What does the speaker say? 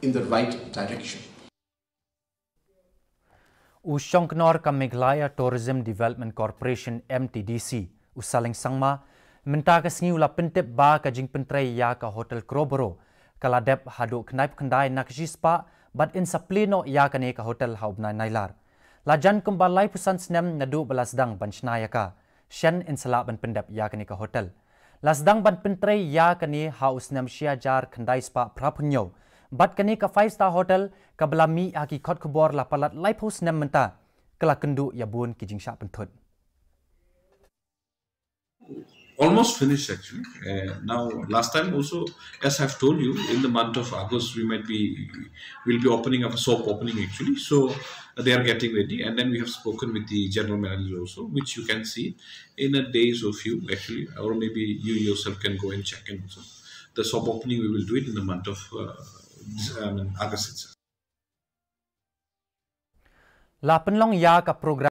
in the right direction. Ushonknor ka Meghalaya Tourism Development Corporation MTDC Saleng Sangma minta ka singi ula Pyndep ba ka Jingtrei ya ka Hotel Crowborough kaladep Haduh knaip kendai nak jispa but in saplino ya ka ne ka hotel haubna nailar lajan kumbalai pusan snem nadu balasdang banchnaya ka shen in sala ban Pyndep ya ka ne ka hotel lasdang ban Jingtrei ya ka ne haus nem shia jar kendai spa prapunyo bat kani ka 5-star hotel ka belami aki khot khobor la palat laipus nem menta kala kendu ya bun ki jingsha penthut. Almost finished actually. Now last time also, as I've told you, in the month of August we'll be opening up a shop opening actually. So they are getting ready, and then we have spoken with the general manager also, which you can see in a days or few actually, or maybe you yourself can go and check in also. The shop opening we will do it in the month of August itself. La penlong ya ka program